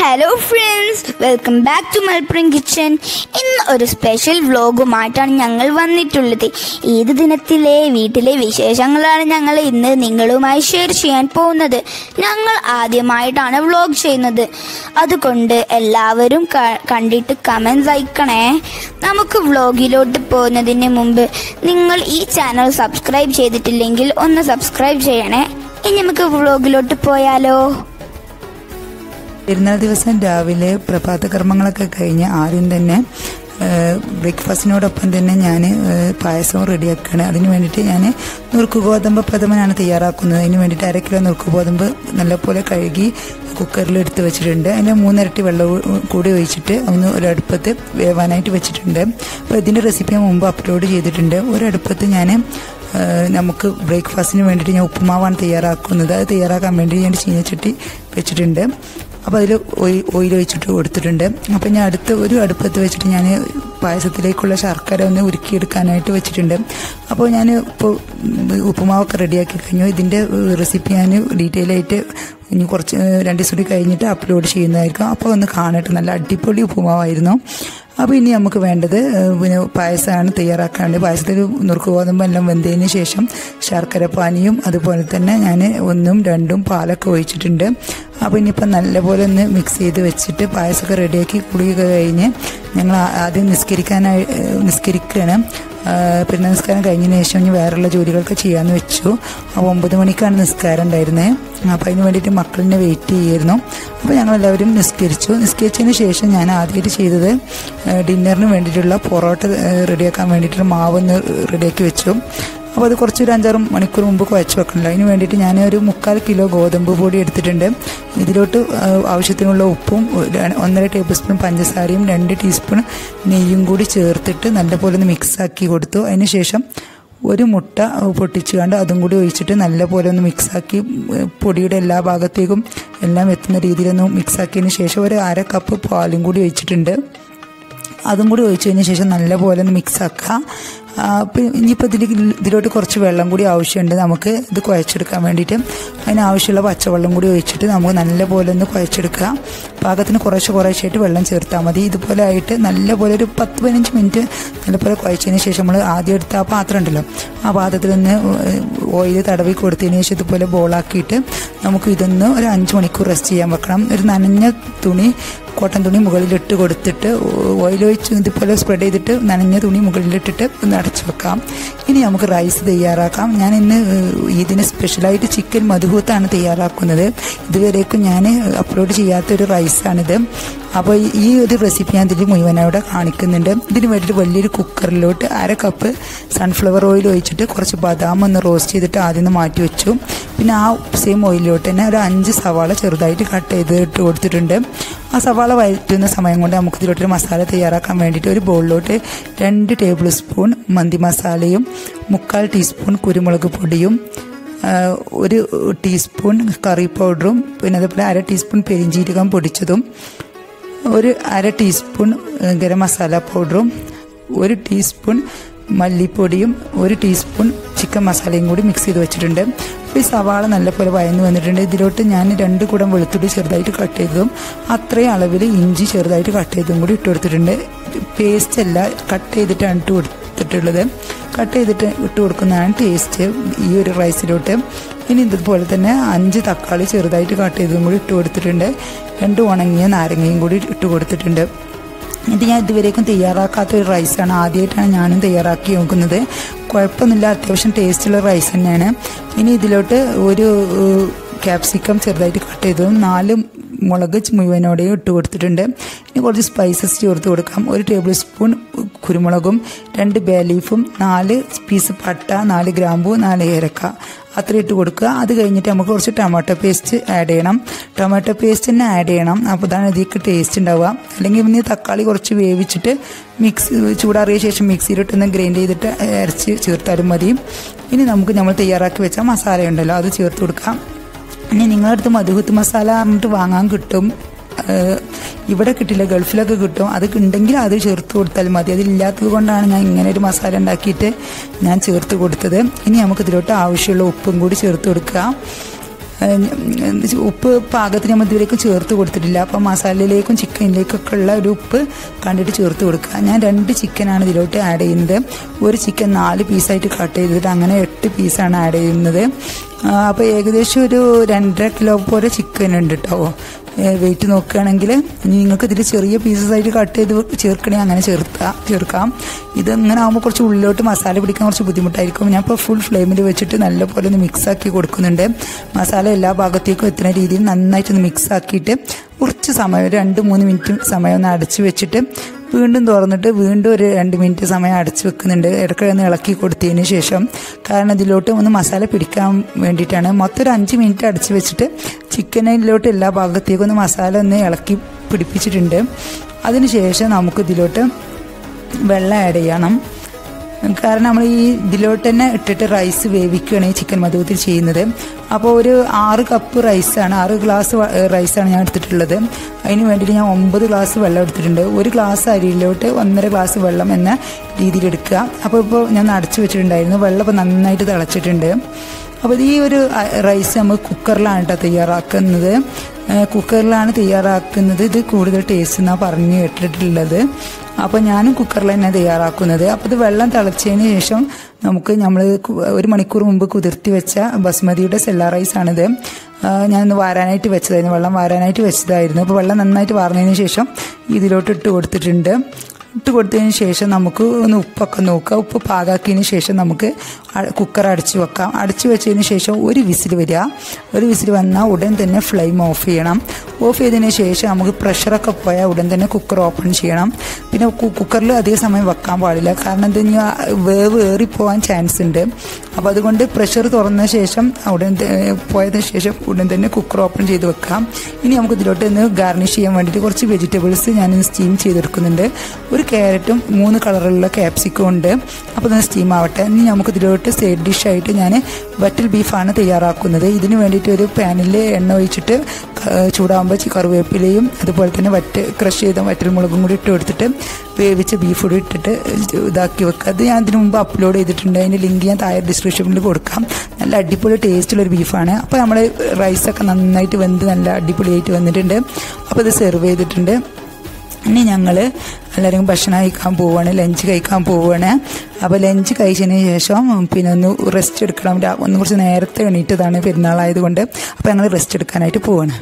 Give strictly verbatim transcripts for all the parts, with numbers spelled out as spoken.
Hello friends, welcome back to Malappuram kitchen. ഇന്ന് ഒരു special വ്ലോഗുമായിട്ടാണ് ഞങ്ങൾ വന്നിട്ടുള്ളത്. ഈദ് ദിനത്തിലെ വീട്ടിലെ വിശേഷങ്ങളാണ് ഞങ്ങൾ ഇന്ന് നിങ്ങളുമായി ഷെയർ ചെയ്യാൻ പോകുന്നത്. ഞങ്ങൾ ആദ്യമായിട്ടാണ് വ്ലോഗ് ചെയ്യുന്നത്, അതുകൊണ്ട് എല്ലാവരും കണ്ടിട്ട് കമൻസ് അയക്കണേ. നമുക്ക് വ്ലോഗിലോട്ട് പോകുന്നതിന് മുമ്പ് നിങ്ങൾ ഈ ചാനൽ സബ്സ്ക്രൈബ് ചെയ്തിട്ടില്ലെങ്കിൽ ഒന്ന് സബ്സ്ക്രൈബ് ചെയ്യണേ. ഇനി നമുക്ക് വ്ലോഗിലോട്ട് പോയാലോ? പെരുന്നാൾ ദിവസം രാവിലെ പ്രഭാത കർമ്മങ്ങളൊക്കെ കഴിഞ്ഞ് ആദ്യം തന്നെ ബ്രേക്ക്ഫാസ്റ്റിനോടൊപ്പം തന്നെ ഞാൻ പായസവും റെഡിയാക്കുകയാണ്. അതിന് വേണ്ടിയിട്ട് ഞാൻ നുറുക്ക് ഗോതമ്പ് പ്രഥമനാണ് തയ്യാറാക്കുന്നത്. അതിന് വേണ്ടിയിട്ട് അര കിലോ നുറുക്ക് ഗോതമ്പ് നല്ലപോലെ കഴുകി കുക്കറിൽ എടുത്ത് വെച്ചിട്ടുണ്ട്. അതിൻ്റെ മൂന്നിരട്ടി വെള്ളം കൂടി ഒഴിച്ചിട്ട് ഒന്ന് ഒരടുപ്പത്ത് വേവാനായിട്ട് വെച്ചിട്ടുണ്ട്. അപ്പോൾ ഇതിൻ്റെ റെസിപ്പി ഞാൻ മുമ്പ് അപ്ലോഡ് ചെയ്തിട്ടുണ്ട്. ഒരടുപ്പത്ത് ഞാൻ നമുക്ക് ബ്രേക്ക്ഫാസ്റ്റിന് വേണ്ടിയിട്ട് ഞാൻ ഉപ്പുമാവാണ് തയ്യാറാക്കുന്നത്. അത് തയ്യാറാക്കാൻ വേണ്ടി ഞാൻ ചീനച്ചട്ടി വെച്ചിട്ടുണ്ട്. അപ്പോൾ അതിൽ ഓയിൽ ഒഴിച്ചിട്ട് കൊടുത്തിട്ടുണ്ട്. അപ്പോൾ ഞാൻ അടുത്ത ഒരു അടുപ്പത്ത് വെച്ചിട്ട് ഞാൻ പായസത്തിലേക്കുള്ള ശർക്കര ഒന്ന് ഉരുക്കിയെടുക്കാനായിട്ട് വെച്ചിട്ടുണ്ട്. അപ്പോൾ ഞാൻ ഇപ്പോൾ ഉപ്പുമാവൊക്കെ റെഡിയാക്കി കഴിഞ്ഞു. ഇതിൻ്റെ റെസിപ്പി ഞാൻ ഡീറ്റെയിൽ ആയിട്ട് ഇനി കുറച്ച് രണ്ട് ദിവസം കൂടി കഴിഞ്ഞിട്ട് അപ്ലോഡ് ചെയ്യുന്നതായിരിക്കും. അപ്പോൾ ഒന്ന് കാണട്ടെ, നല്ല അടിപൊളി ഉപ്പുമാവായിരുന്നു. അപ്പോൾ ഇനി നമുക്ക് വേണ്ടത് പിന്നെ പായസമാണ് തയ്യാറാക്കാനുണ്ട്. പായസത്തിൽ നുറുക്ക് ഗോതമ്പ് എല്ലാം വെന്തതിന് ശേഷം ശർക്കര പാനിയും അതുപോലെ തന്നെ ഞാൻ ഒന്നും രണ്ടും പാലൊക്കെ ഒഴിച്ചിട്ടുണ്ട്. അപ്പോൾ ഇനിയിപ്പോൾ നല്ലപോലെ ഒന്ന് മിക്സ് ചെയ്ത് വെച്ചിട്ട് പായസമൊക്കെ റെഡിയാക്കി കുളിയൊക്കെ കഴിഞ്ഞ് ഞങ്ങൾ ആദ്യം നിസ്കരിക്കാനായി നിസ്കരിക്കുകയാണ്. പിന്നെ നിസ്കാരം കഴിഞ്ഞതിന് ശേഷം ഇനി വേറെയുള്ള ജോലികളൊക്കെ ചെയ്യാമെന്ന് വെച്ചു. അപ്പോൾ ഒമ്പത് മണിക്കാണ് നിസ്കാരം ഉണ്ടായിരുന്നത്. അപ്പോൾ അതിന് വേണ്ടിയിട്ട് മക്കളിനെ വെയിറ്റ് ചെയ്യായിരുന്നു. അപ്പോൾ ഞങ്ങളെല്ലാവരും നിസ്കരിച്ചു. നിസ്കരിച്ചതിന് ശേഷം ഞാൻ ആദ്യമായിട്ട് ചെയ്തത് ഡിന്നറിന് വേണ്ടിയിട്ടുള്ള പൊറോട്ട റെഡിയാക്കാൻ വേണ്ടിയിട്ടുള്ള മാവൊന്ന് റെഡിയാക്കി വെച്ചു. അപ്പോൾ അത് കുറച്ചൊരു അഞ്ചാറ് മണിക്കൂർ മുമ്പ് കുഴച്ച് വെക്കണമല്ലോ. അതിന് വേണ്ടിയിട്ട് ഞാൻ ഒരു മുക്കാൽ കിലോ ഗോതമ്പ് പൊടി എടുത്തിട്ടുണ്ട്. ഇതിലോട്ട് ആവശ്യത്തിനുള്ള ഉപ്പും ഒന്നര ടേബിൾ സ്പൂൺ പഞ്ചസാരയും രണ്ട് ടീസ്പൂൺ നെയ്യും കൂടി ചേർത്തിട്ട് നല്ലപോലെ ഒന്ന് മിക്സാക്കി കൊടുത്തു. അതിന് ശേഷം ഒരു മുട്ട പൊട്ടിച്ച് കണ്ട് അതും കൂടി ഒഴിച്ചിട്ട് നല്ലപോലെ ഒന്ന് മിക്സാക്കി പൊടിയുടെ എല്ലാ ഭാഗത്തേക്കും എല്ലാം എത്തുന്ന രീതിയിലൊന്ന് മിക്സാക്കിയതിന് ശേഷം ഒരു അര കപ്പ് പാലും കൂടി ഒഴിച്ചിട്ടുണ്ട്. അതും കൂടി ഒഴിച്ചതിന് ശേഷം നല്ലപോലെ ഒന്ന് മിക്സാക്കുക. ഇനിയിപ്പോൾ ഇതിൽ ഇതിലോട്ട് കുറച്ച് വെള്ളം കൂടി ആവശ്യമുണ്ട് നമുക്ക് ഇത് കുഴച്ചെടുക്കാൻ വേണ്ടിയിട്ട്. അതിനാവശ്യമുള്ള പച്ചവെള്ളം കൂടി ഒഴിച്ചിട്ട് നമുക്ക് നല്ലപോലെ ഒന്ന് കുഴച്ചെടുക്കുക. പാകത്തിന് കുറേശ്ശെ കുറേശ്ശായിട്ട് വെള്ളം ചേർത്താൽ മതി. ഇതുപോലെ ആയിട്ട് നല്ലപോലെ ഒരു പത്ത് പതിനഞ്ച് മിനിറ്റ് നല്ലപോലെ കുഴച്ചതിന് ശേഷം നമ്മൾ ആദ്യം എടുത്ത ആ പാത്രം ഉണ്ടല്ലോ, ആ പാത്രത്തിൽ നിന്ന് ഓയിൽ തടവി കൊടുത്തതിന് ശേഷം ഇതുപോലെ ബോളാക്കിയിട്ട് നമുക്ക് ഇതൊന്ന് ഒരു അഞ്ച് മണിക്കൂർ റെസ്റ്റ് ചെയ്യാൻ വെക്കണം. ഒരു നനഞ്ഞ തുണി കോട്ടൺ തുണി മുകളിലിട്ട് കൊടുത്തിട്ട് ഓയിൽ ഒഴിച്ച് ഇതുപോലെ സ്പ്രെഡ് ചെയ്തിട്ട് നനഞ്ഞ തുണി മുകളിലിട്ടിട്ട് ഒന്ന് അടച്ചു വെക്കാം. ഇനി നമുക്ക് റൈസ് തയ്യാറാക്കാം. ഞാൻ ഇന്ന് ഇതിന് സ്പെഷ്യലായിട്ട് ചിക്കൻ മധുഹൂത്താണ് തയ്യാറാക്കുന്നത്. ഇതുവരേക്കും ഞാൻ അപ്ലോഡ് ചെയ്യാത്തൊരു റൈസാണിത്. അപ്പോൾ ഈ ഒരു റെസിപ്പി ഞാൻ ഇതിൽ മുഴുവനോടെ കാണിക്കുന്നുണ്ട്. ഇതിന് വേണ്ടിയിട്ട് വലിയൊരു കുക്കറിലോട്ട് അര കപ്പ് സൺഫ്ലവർ ഓയിൽ ഒഴിച്ചിട്ട് കുറച്ച് ബദാം ഒന്ന് റോസ്റ്റ് ചെയ്തിട്ട് ആദ്യം ഒന്ന് മാറ്റി വെച്ചു. പിന്നെ ആ സെയിം ഓയിലിലോട്ട് തന്നെ ഒരു അഞ്ച് സവാള ചെറുതായിട്ട് കട്ട് ചെയ്ത് ഇട്ട് കൊടുത്തിട്ടുണ്ട്. ആ സവാള വഴറ്റുന്ന സമയം കൊണ്ട് നമുക്ക് ഇതിലോട്ടൊരു മസാല തയ്യാറാക്കാൻ വേണ്ടിയിട്ട് ഒരു ബൗളിലോട്ട് രണ്ട് ടേബിൾ സ്പൂൺ മന്തി മസാലയും മുക്കാൽ ടീസ്പൂൺ കുരുമുളക് പൊടിയും ഒരു ടീസ്പൂൺ കറി പൗഡറും പിന്നെ അതുപോലെ അര ടീസ്പൂൺ പെരിഞ്ജീരകം പൊടിച്ചതും ഒരു അര ടീസ്പൂൺ ഗരം മസാല പൗഡറും ഒരു ടീസ്പൂൺ മല്ലിപ്പൊടിയും ഒരു ടീസ്പൂൺ ചിക്കൻ മസാലയും കൂടി മിക്സ് ചെയ്ത് വെച്ചിട്ടുണ്ട്. ഈ സവാള നല്ലപോലെ വഴന്ന് വന്നിട്ടുണ്ട്. ഇതിലോട്ട് ഞാൻ രണ്ട് കുടം വെളുത്തുള്ളി ചെറുതായിട്ട് കട്ട് ചെയ്തതും അത്രയും അളവിൽ ഇഞ്ചി ചെറുതായിട്ട് കട്ട് ചെയ്തതും കൂടി ഇട്ട് കൊടുത്തിട്ടുണ്ട്. പേസ്റ്റ് അല്ല, കട്ട് ചെയ്തിട്ടാണ് ഇട്ട് കൊടുത്തിട്ടുള്ളത്. കട്ട് ചെയ്തിട്ട് ഇട്ട് കൊടുക്കുന്നതാണ് ടേസ്റ്റ് ഈ ഒരു റൈസിലോട്ട്. ഇനി ഇതുപോലെ തന്നെ അഞ്ച് തക്കാളി ചെറുതായിട്ട് കട്ട് ചെയ്തതും കൂടി ഇട്ട് കൊടുത്തിട്ടുണ്ട്. രണ്ട് ഉണങ്ങിയ നാരങ്ങയും കൂടി ഇട്ട് കൊടുത്തിട്ടുണ്ട്. ഇത് ഞാൻ ഇതുവരേക്കും തയ്യാറാക്കാത്ത ഒരു റൈസാണ്. ആദ്യമായിട്ടാണ് ഞാനും തയ്യാറാക്കി നോക്കുന്നത്. കുഴപ്പമൊന്നുമില്ല, അത്യാവശ്യം ടേസ്റ്റുള്ള റൈസ് തന്നെയാണ്. ഇനി ഇതിലോട്ട് ഒരു ക്യാപ്സിക്കം ചെറുതായിട്ട് കട്ട് ചെയ്തതും നാല് മുളക് മുഴുവനോടെയും ഇട്ട് കൊടുത്തിട്ടുണ്ട്. ഇനി കുറച്ച് സ്പൈസസ് ചേർത്ത് കൊടുക്കാം. ഒരു ടേബിൾ സ്പൂൺ കുരുമുളകും രണ്ട് ബേ ലീഫും നാല് പീസ് പട്ട നാല് ഗ്രാമ്പൂ നാല് ഏലക്ക അത്ര ഇട്ട് കൊടുക്കുക. അത് കഴിഞ്ഞിട്ട് നമുക്ക് കുറച്ച് ടൊമാറ്റോ പേസ്റ്റ് ആഡ് ചെയ്യണം. ടൊമാറ്റോ പേസ്റ്റ് തന്നെ ആഡ് ചെയ്യണം. അപ്പോൾ അതാണ് ഇതിലേക്ക് ടേസ്റ്റ് ഉണ്ടാവുക. അല്ലെങ്കിൽ പിന്നെ തക്കാളി കുറച്ച് വേവിച്ചിട്ട് മിക്സ് ചൂടാറിയ ശേഷം മിക്സിയിലിട്ടൊന്ന് ഗ്രൈൻഡ് ചെയ്തിട്ട് അരച്ച് ചേർത്താലും മതി. ഇനി നമുക്ക് നമ്മൾ തയ്യാറാക്കി വെച്ച മസാല ഉണ്ടല്ലോ അത് ചേർത്ത് കൊടുക്കാം. ഇനി നിങ്ങളുടെ അടുത്ത് മധുഹൂത്ത് മസാല പറഞ്ഞിട്ട് വാങ്ങാൻ കിട്ടും. ഇവിടെ കിട്ടില്ല, ഗൾഫിലൊക്കെ കിട്ടും. അത് ഉണ്ടെങ്കിൽ അത് ചേർത്ത് കൊടുത്താൽ മതി. അതില്ലാത്തത് കൊണ്ടാണ് ഞാൻ ഇങ്ങനെ ഒരു മസാല ഉണ്ടാക്കിയിട്ട് ഞാൻ ചേർത്ത് കൊടുത്തത്. ഇനി നമുക്ക് ഇതിലോട്ട് ആവശ്യമുള്ള ഉപ്പും കൂടി ചേർത്ത് കൊടുക്കുക. ഉപ്പ് പാകത്തിന് നമ്മൾ ഇതിലേക്ക് ചേർത്ത് കൊടുത്തിട്ടില്ല. അപ്പം മസാലയിലേക്കും ചിക്കനിലേക്കൊക്കെ ഉള്ള ഒരു ഉപ്പ് കണ്ടിട്ട് ചേർത്ത് കൊടുക്കുക. ഞാൻ രണ്ട് ചിക്കനാണ് ഇതിലോട്ട് ആഡ് ചെയ്യുന്നത്. ഒരു ചിക്കൻ നാല് പീസായിട്ട് കട്ട് ചെയ്തിട്ട് അങ്ങനെ എട്ട് പീസാണ് ആഡ് ചെയ്യുന്നത്. അപ്പോൾ ഏകദേശം ഒരു രണ്ടര കിലോ പോലെ ചിക്കൻ ഉണ്ട് കേട്ടോ. വെയിറ്റ് നോക്കുകയാണെങ്കിൽ നിങ്ങൾക്ക് ഇതിൽ ചെറിയ പീസസ് ആയിട്ട് കട്ട് ചെയ്ത് ചേർക്കണമെങ്കിൽ അങ്ങനെ ചേർത്താം ചേർക്കാം. ഇതിങ്ങനെ ആകുമ്പോൾ കുറച്ച് ഉള്ളിലോട്ട് മസാല പിടിക്കാൻ കുറച്ച് ബുദ്ധിമുട്ടായിരിക്കും. ഞാൻ ഇപ്പോൾ ഫുൾ ഫ്ലെയിമിൽ വെച്ചിട്ട് നല്ലപോലെ ഒന്ന് മിക്സാക്കി കൊടുക്കുന്നുണ്ട്. മസാല എല്ലാ ഭാഗത്തേക്കും എത്തുന്ന രീതിയിൽ നന്നായിട്ടൊന്ന് മിക്സ് ആക്കിയിട്ട് കുറച്ച് സമയം രണ്ട് മൂന്ന് മിനിറ്റ് സമയം ഒന്ന് അടച്ച് വെച്ചിട്ട് വീണ്ടും തുറന്നിട്ട് വീണ്ടും ഒരു രണ്ട് മിനിറ്റ് സമയം അടച്ച് വെക്കുന്നുണ്ട്. ഇടയ്ക്കൊന്ന് ഇളക്കി കൊടുത്തതിന് ശേഷം, കാരണം ഇതിലോട്ട് ഒന്ന് മസാല പിടിക്കാൻ വേണ്ടിയിട്ടാണ്. മൊത്തം ഒരു അഞ്ച് മിനിറ്റ് അടച്ച് വെച്ചിട്ട് ചിക്കനിലോട്ട് എല്ലാ ഭാഗത്തേക്കും ഒന്ന് മസാല ഒന്ന് ഇളക്കി പിടിപ്പിച്ചിട്ടുണ്ട്. അതിന് ശേഷം നമുക്ക് ഇതിലോട്ട് വെള്ളം ആഡ് ചെയ്യണം. കാരണം നമ്മൾ ഈ ഇതിലോട്ട് തന്നെ ഇട്ടിട്ട് റൈസ് വേവിക്കുകയാണ് ഈ ചിക്കൻ മധുരത്തിൽ ചെയ്യുന്നത്. അപ്പോൾ ഒരു ആറ് കപ്പ് റൈസാണ് ആറ് ഗ്ലാസ് റൈസാണ് ഞാൻ എടുത്തിട്ടുള്ളത്. അതിന് വേണ്ടിയിട്ട് ഞാൻ ഒമ്പത് ഗ്ലാസ് വെള്ളം എടുത്തിട്ടുണ്ട്. ഒരു ഗ്ലാസ് അരിയിലോട്ട് ഒന്നര ഗ്ലാസ് വെള്ളം എന്ന രീതിയിൽ എടുക്കുക. അപ്പോൾ ഇപ്പോൾ ഞാൻ അടച്ചു വെച്ചിട്ടുണ്ടായിരുന്നു. വെള്ളം ഇപ്പോൾ നന്നായിട്ട് തിളച്ചിട്ടുണ്ട്. അപ്പോൾ ഈ ഒരു റൈസ് നമ്മൾ കുക്കറിലാണ് കേട്ടോ തയ്യാറാക്കുന്നത്. കുക്കറിലാണ് തയ്യാറാക്കുന്നത് ഇത് കൂടുതൽ ടേസ്റ്റ് എന്നാണ് പറഞ്ഞ് കേട്ടിട്ടുള്ളത്. അപ്പോൾ ഞാനും കുക്കറിൽ തന്നെ തയ്യാറാക്കുന്നത്. അപ്പോൾ ഇത് വെള്ളം തിളച്ചതിന് ശേഷം നമുക്ക് നമ്മൾ ഒരു മണിക്കൂർ മുമ്പ് കുതിർത്തി വെച്ച ബസ്മതിയുടെ സെല്ല റൈസാണിത്. ഞാനൊന്ന് വാരാനായിട്ട് വെച്ചതായിരുന്നു, വെള്ളം വാരാനായിട്ട് വെച്ചതായിരുന്നു. അപ്പോൾ വെള്ളം നന്നായിട്ട് വാർന്നതിന് ശേഷം ഇതിലോട്ട് ഇട്ട് കൊടുത്തിട്ടുണ്ട്. ഇട്ട് കൊടുത്തതിന് ശേഷം നമുക്ക് ഒന്ന് ഉപ്പൊക്കെ നോക്കുക. ഉപ്പ് പാകാക്കിയതിന് ശേഷം നമുക്ക് കുക്കർ അടച്ചു വെക്കാം. അടച്ചു വെച്ചതിന് ശേഷം ഒരു വിസിൽ വരിക. ഒരു വിസിൽ വന്നാൽ ഉടൻ തന്നെ ഫ്ലെയിം ഓഫ് ചെയ്യണം. ഓഫ് ചെയ്തതിന് ശേഷം നമുക്ക് പ്രഷറൊക്കെ പോയാൽ ഉടൻ തന്നെ കുക്കർ ഓപ്പൺ ചെയ്യണം. പിന്നെ കുക്കറിൽ അധിക സമയം വെക്കാൻ പാടില്ല, കാരണം എന്ത് കഴിഞ്ഞാൽ വേവ് ഏറിപ്പോവാൻ ചാൻസ് ഉണ്ട്. അപ്പോൾ അതുകൊണ്ട് പ്രഷർ തുറന്ന ശേഷം ഉടൻ പോയതിന് ശേഷം ഉടൻ തന്നെ കുക്കർ ഓപ്പൺ ചെയ്ത് വെക്കാം. ഇനി നമുക്ക് ഇതിലോട്ട് ഒന്ന് ഗാർണിഷ് ചെയ്യാൻ വേണ്ടിയിട്ട് കുറച്ച് വെജിറ്റബിൾസ് ഞാൻ സ്റ്റീം ചെയ്തെടുക്കുന്നുണ്ട്. ഒരു ക്യാരറ്റും മൂന്ന് കളറിലുള്ള ക്യാപ്സിക്കും ഉണ്ട്. അപ്പോൾ ഒന്ന് സ്റ്റീം ആവട്ടെ. ഇനി നമുക്ക് ഇതിലോട്ട് സൈഡ് ഡിഷായിട്ട് ഞാൻ വറ്റൽ ബീഫാണ് തയ്യാറാക്കുന്നത്. ഇതിന് വേണ്ടിയിട്ട് ഒരു പാനിൽ എണ്ണ ഒഴിച്ചിട്ട് ചൂടാകുമ്പോൾ കറിവേപ്പിലയും അതുപോലെ തന്നെ വറ്റ് ക്രഷ് ചെയ്ത വറ്റൽ മുളകും കൂടി ഇട്ട് കൊടുത്തിട്ട് വേവിച്ച ബീഫ് കൂടി ഇട്ടിട്ട് ഇതാക്കി വെക്കുക. അത് ഞാൻ ഇതിനു മുമ്പ് അപ്ലോഡ് ചെയ്തിട്ടുണ്ട്. അതിൻ്റെ ലിങ്ക് ഞാൻ താഴെ ഡിസ്ക്രിപ്ഷനിൽ കൊടുക്കാം. നല്ല അടിപൊളി ടേസ്റ്റുള്ളൊരു ബീഫാണ്. അപ്പോൾ നമ്മൾ റൈസൊക്കെ നന്നായിട്ട് വെന്ത് നല്ല അടിപൊളിയായിട്ട് വന്നിട്ടുണ്ട്. അപ്പോൾ ഇത് സെർവ് ചെയ്തിട്ടുണ്ട്. ഇനി ഞങ്ങൾ എല്ലാവരും ഭക്ഷണം കഴിക്കാൻ പോവുകയാണ്, ലഞ്ച് കഴിക്കാൻ പോവുകയാണ്. അപ്പോൾ ലഞ്ച് കഴിച്ചതിന് ശേഷം പിന്നെ ഒന്ന് റെസ്റ്റ് എടുക്കണം. ഒന്ന് കുറച്ച് നേരത്തെ എണീറ്റതാണ് പെരുന്നാളായതുകൊണ്ട്. അപ്പോൾ ഞങ്ങൾ റെസ്റ്റ് എടുക്കാനായിട്ട് പോവുകയാണ്.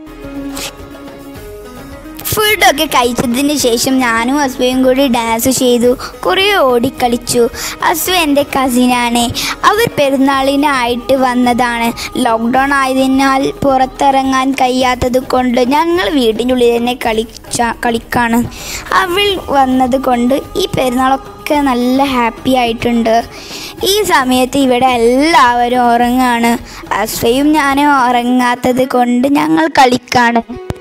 ഫുഡൊക്കെ കഴിച്ചതിന് ശേഷം ഞാനും അസ്വയും കൂടി ഡാൻസ് ചെയ്തു, കുറേ ഓടിക്കളിച്ചു. അസ്വ എൻ്റെ കസിനാണ്. അവർ പെരുന്നാളിനായിട്ട് വന്നതാണ്. ലോക്ക്ഡൗൺ ആയതിനാൽ പുറത്തിറങ്ങാൻ കഴിയാത്തത് കൊണ്ട് ഞങ്ങൾ വീട്ടിനുള്ളിൽ തന്നെ കളിച്ച കളിക്കാണ്. അവൾ വന്നത് കൊണ്ട് ഈ പെരുന്നാളൊക്കെ നല്ല ഹാപ്പി ആയിട്ടുണ്ട്. ഈ സമയത്ത് ഇവിടെ എല്ലാവരും ഉറങ്ങാണ്. അസ്വയും ഞാനും ഉറങ്ങാത്തത് കൊണ്ട് ഞങ്ങൾ കളിക്കാണ്.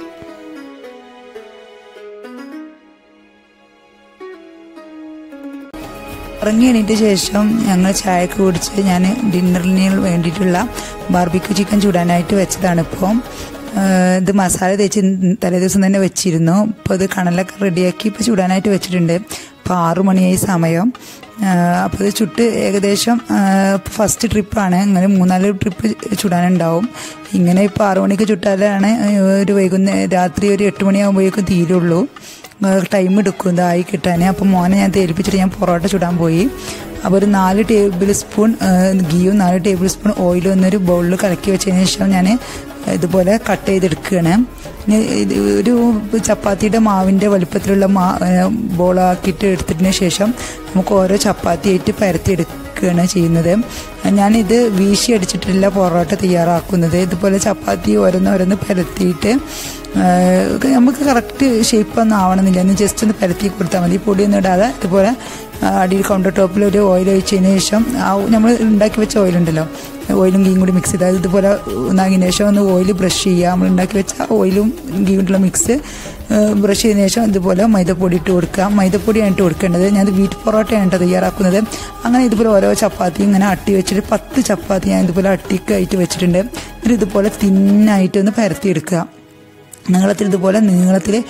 ഉറങ്ങി എണീറ്റ ശേഷം ഞങ്ങൾ ചായക്ക് കുടിച്ച് ഞാൻ ഡിന്നറിന് വേണ്ടിയിട്ടുള്ള ബാർബിക്യൂ ചിക്കൻ ചൂടാനായിട്ട് വെച്ചതാണ്. ഇപ്പോൾ ഇത് മസാല തേച്ച് തലേ ദിവസം തന്നെ വെച്ചിരുന്നു. ഇപ്പോൾ ഇത് കണലൊക്കെ റെഡിയാക്കി ഇപ്പോൾ ചൂടാനായിട്ട് വെച്ചിട്ടുണ്ട്. ഇപ്പോൾ ആറു മണിയായി സമയം. അപ്പോൾ ഇത് ചുട്ട് ഏകദേശം ഫസ്റ്റ് ട്രിപ്പാണ്. അങ്ങനെ മൂന്നാല് ട്രിപ്പ് ചുടാനുണ്ടാവും. ഇങ്ങനെ ഇപ്പോൾ ആറു മണിക്ക് ചുട്ടാലാണ് ഒരു വൈകുന്നേരം രാത്രി ഒരു എട്ട് മണിയാകുമ്പോഴേക്കും തീരുള്ളൂ. ടൈം എടുക്കും ഇതായി കിട്ടാൻ. അപ്പോൾ മോനെ ഞാൻ തേൽപ്പിച്ചിട്ട് ഞാൻ പൊറോട്ട ചുടാൻ പോയി. അപ്പോൾ ഒരു നാല് ടേബിൾ സ്പൂൺ ഗീയും നാല് ടേബിൾ സ്പൂൺ ഓയിലും ഒന്നൊരു ബൗളിൽ കലക്കി വെച്ചതിന് ശേഷം ഞാൻ ഇതുപോലെ കട്ട് ചെയ്തെടുക്കുകയാണ്. ഒരു ചപ്പാത്തിയുടെ മാവിൻ്റെ വലുപ്പത്തിലുള്ള മാ ബോളാക്കിയിട്ട് എടുത്തതിന് ശേഷം നമുക്ക് ഓരോ ചപ്പാത്തിയായിട്ട് പരത്തിയെടുക്കുകയാണ് ചെയ്യുന്നത്. ഞാനിത് വീശി അടിച്ചിട്ടില്ല പൊറോട്ട തയ്യാറാക്കുന്നത്. ഇതുപോലെ ചപ്പാത്തി ഓരോന്നോരോന്ന് പരത്തിയിട്ട് നമുക്ക് കറക്റ്റ് ഷേപ്പൊന്നും ആവണമെന്നില്ല, ഒന്ന് ജസ്റ്റ് ഒന്ന് പരത്തി കൊടുത്താൽ മതി. പൊടിയൊന്നും ഇടാതെ ഇതുപോലെ അടിയിൽ കൗണ്ടർ ടോപ്പിൽ ഒരു ഓയിൽ ഒഴിച്ചതിന് ശേഷം ആ നമ്മൾ ഉണ്ടാക്കി വെച്ച ഓയിലുണ്ടല്ലോ, ഓയിലും ഗീയും കൂടി മിക്സ് ചെയ്താൽ ഇതുപോലെ ഒന്നാക്കിയതിന് ശേഷം ഒന്ന് ഓയിൽ ബ്രഷ് ചെയ്യുക. നമ്മൾ ഉണ്ടാക്കി വെച്ച ഓയിലും ഗീയുള്ള മിക്സ് ബ്രഷ് ചെയ്തതിന് ശേഷം ഇതുപോലെ മൈദപ്പൊടി ഇട്ട് കൊടുക്കുക. മൈദപ്പൊടിയാണ് ഇട്ട് കൊടുക്കേണ്ടത്. ഞാൻ വീറ്റ് പൊറോട്ടയാണ് കേട്ടോ തയ്യാറാക്കുന്നത്. അങ്ങനെ ഇതുപോലെ ഓരോ ചപ്പാത്തി ഇങ്ങനെ അട്ടി വെച്ചിട്ട് പത്ത് ചപ്പാത്തി ഞാൻ ഇതുപോലെ അട്ടിക്കായിട്ട് വെച്ചിട്ടുണ്ട്. എന്നിട്ട് ഇതുപോലെ തിന്നായിട്ട് ഒന്ന് പരത്തിയെടുക്കുക. നീളത്തിൽ ഇതുപോലെ നീളത്തിൽ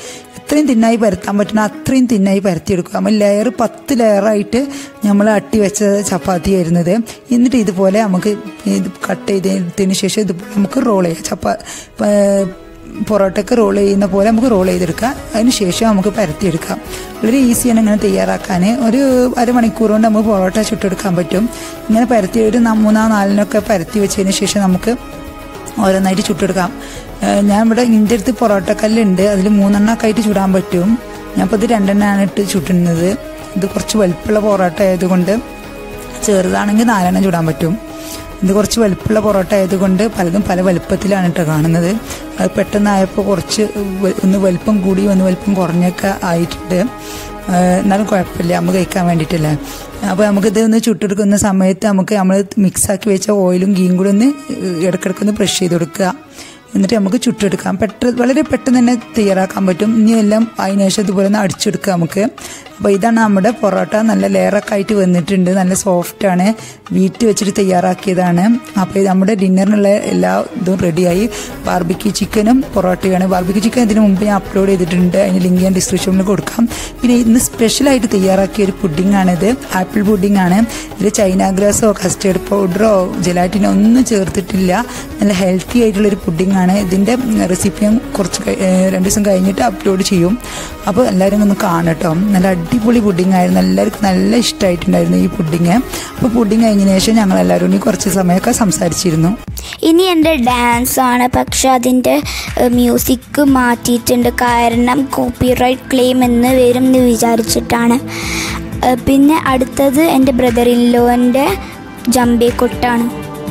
എത്രയും തിന്നായി പരത്താൻ പറ്റുന്ന അത്രയും തിന്നായി പരത്തിയെടുക്കുക. നമ്മൾ ലെയർ പത്ത് ലെയറായിട്ട് നമ്മൾ അട്ടി വെച്ച ചപ്പാത്തി വരുന്നത്. എന്നിട്ട് ഇതുപോലെ നമുക്ക് ഇത് കട്ട് ചെയ്തതിന് ശേഷം ഇതുപോലെ നമുക്ക് റോൾ ചെയ്യാം. ചപ്പാ പൊറോട്ടയ്ക്ക് റോൾ ചെയ്യുന്ന പോലെ നമുക്ക് റോൾ ചെയ്തെടുക്കാം. അതിന് ശേഷം നമുക്ക് പരത്തിയെടുക്കാം. വളരെ ഈസിയാണ് ഇങ്ങനെ തയ്യാറാക്കാൻ. ഒരു അരമണിക്കൂർ കൊണ്ട് നമുക്ക് പൊറോട്ട ചുട്ടെടുക്കാൻ പറ്റും. ഇങ്ങനെ പരത്തി ഒരു മൂന്നോ നാലിനൊക്കെ പരത്തി വെച്ചതിന് ശേഷം നമുക്ക് ഓരോന്നായിട്ട് ചുട്ടെടുക്കാം. ഞാൻ ഇവിടെ എൻ്റെ അടുത്ത് പൊറോട്ടക്കല്ലുണ്ട്, അതിൽ മൂന്നെണ്ണമൊക്കെ ആയിട്ട് ചുടാൻ പറ്റും. ഞാനിപ്പോൾ ഇത് രണ്ടെണ്ണമാണ് ഇട്ട് ചുട്ടുന്നത്. ഇത് കുറച്ച് വലുപ്പമുള്ള പൊറോട്ട ആയതുകൊണ്ട് ചെറുതാണെങ്കിൽ നാലെണ്ണം ചുടാൻ പറ്റും. ഇത് കുറച്ച് വലുപ്പമുള്ള പൊറോട്ട ആയതുകൊണ്ട് പലതും പല വലുപ്പത്തിലാണ് കേട്ടോ കാണുന്നത്. അത് പെട്ടെന്നായപ്പോൾ കുറച്ച് ഒന്ന് വലുപ്പം കൂടി ഒന്ന് വലുപ്പം കുറഞ്ഞൊക്കെ ആയിട്ടുണ്ട്. എന്നാലും കുഴപ്പമില്ല, നമുക്ക് കഴിക്കാൻ വേണ്ടിയിട്ടല്ലേ. അപ്പോൾ നമുക്കിത് ഒന്ന് ചുട്ടെടുക്കുന്ന സമയത്ത് നമുക്ക് നമ്മൾ മിക്സാക്കി വെച്ച ഓയിലും ഗീയും കൂടി ഒന്ന് ഇടയ്ക്കിടയ്ക്കൊന്ന് ബ്രഷ് ചെയ്ത് കൊടുക്കുക. എന്നിട്ട് നമുക്ക് ചുട്ടെടുക്കാം. പെട്ടെന്ന് വളരെ പെട്ടെന്ന് തന്നെ തയ്യാറാക്കാൻ പറ്റും. ഇനി എല്ലാം അതിന് ശേഷം ഇതുപോലെ ഒന്ന് അടിച്ചെടുക്കുക നമുക്ക്. അപ്പോൾ ഇതാണ് നമ്മുടെ പൊറോട്ട. നല്ല ലെയറൊക്കെ ആയിട്ട് വന്നിട്ടുണ്ട്, നല്ല സോഫ്റ്റാണ്, വീട്ടിൽ വെച്ചിട്ട് തയ്യാറാക്കിയതാണ്. അപ്പോൾ ഇത് നമ്മുടെ ഡിന്നറിനുള്ള എല്ലാ ഇതും റെഡിയായി. ബാർബിക്യൂ ചിക്കനും പൊറോട്ടയാണ്. ബാർബിക്യൂ ചിക്കൻ ഇതിന് മുമ്പ് ഞാൻ അപ്ലോഡ് ചെയ്തിട്ടുണ്ട്, അതിന് ലിങ്ക് ഞാൻ ഡിസ്ക്രിപ്ഷനിൽ കൊടുക്കാം. പിന്നെ ഇന്ന് സ്പെഷ്യലായിട്ട് തയ്യാറാക്കിയ ഒരു പുഡിങ്ങാണിത്, ആപ്പിൾ പുഡിംഗ് ആണ്. ഇതിൽ ചൈന ഗ്രാസോ കസ്റ്റേർഡ് പൗഡറോ ജെലാറ്റിനോ ഒന്നും ചേർത്തിട്ടില്ല. നല്ല ഹെൽത്തി ആയിട്ടുള്ളൊരു പുഡിംഗ് ആണ്. ഇതിൻ്റെ റെസിപ്പി ഞാൻ കുറച്ച് രണ്ട് ദിവസം കഴിഞ്ഞിട്ട് അപ്ലോഡ് ചെയ്യും. അപ്പോൾ എല്ലാവരും ഒന്ന് കാണട്ടോ. നല്ല അടിപൊളി പുഡിംഗ് ആയിരുന്നു, എല്ലാവർക്കും നല്ല ഇഷ്ടമായിട്ടുണ്ടായിരുന്നു ഈ പുഡിങ്. അപ്പോൾ പുഡിങ് കഴിഞ്ഞതിന് ശേഷം ഞങ്ങൾ എല്ലാവരും കൂടി കുറച്ച് സമയമൊക്കെ സംസാരിച്ചിരുന്നു. ഇനി എൻ്റെ ഡാൻസ് ആണ്, പക്ഷെ അതിൻ്റെ മ്യൂസിക് മാറ്റിയിട്ടുണ്ട്, കാരണം കോപ്പിറൈറ്റ് ക്ലെയിം എന്ന് വരും എന്ന് വിചാരിച്ചിട്ടാണ്. പിന്നെ അടുത്തത് എൻ്റെ ബ്രദർ ഇൻ ലോൻ്റെ ജമ്പേ കൊട്ടാണ്.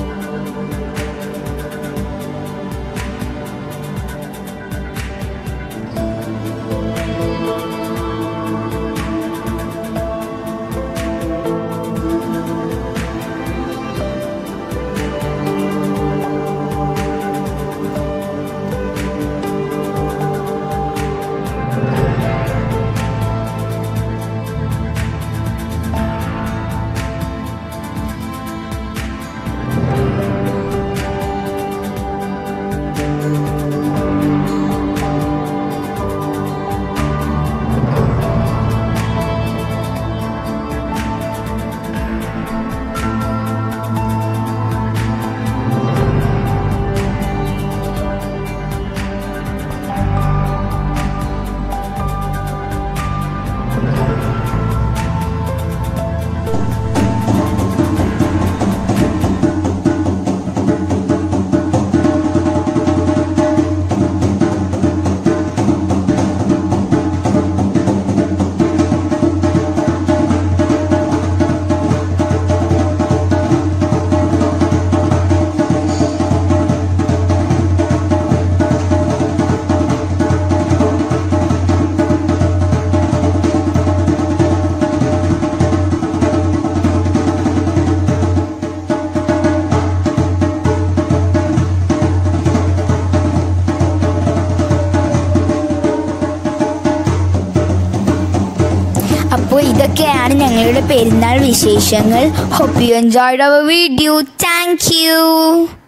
അപ്പോൾ ഇതൊക്കെയാണ് ഞങ്ങളുടെ പെരുന്നാൾ വിശേഷങ്ങൾ. Hope you enjoyed our video. Thank U.